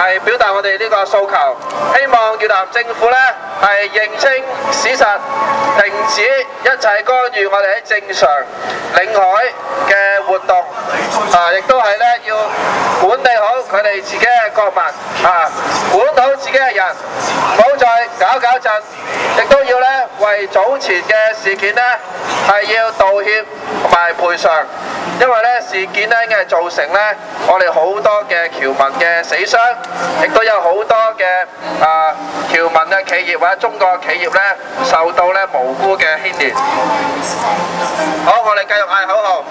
係表達我哋呢個訴求，希望越南政府呢係認清事實，停止一切干預我哋喺正常領海嘅活動，亦都係呢要管理好佢哋自己嘅國民，管好自己嘅人，唔好再搞震，亦都要呢為早前嘅事件呢係要道歉同埋賠償，因為呢事件呢已經係造成呢我哋好多嘅僑民嘅死傷，亦都有好多嘅僑民嘅企業或者中國企業呢受到呢無辜嘅牽連。好，我哋繼續嗌口號，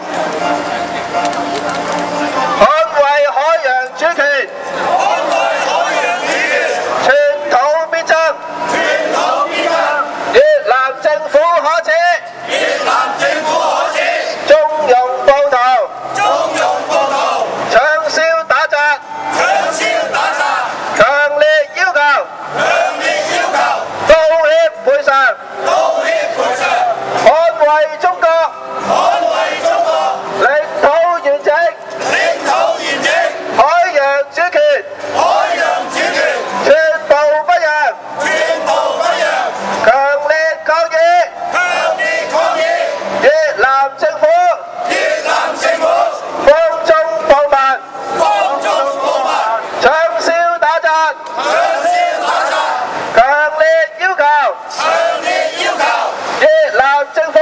捍衛海洋主權，寸土必爭，越南政府可恥，中庸暴徒，暢銷打砸，強烈要求道歉賠償，捍衛中國領土完整，海洋主權，寸步不讓，強烈抗議，越南政府放縱暴民，暢銷打砸，強烈要求越南政府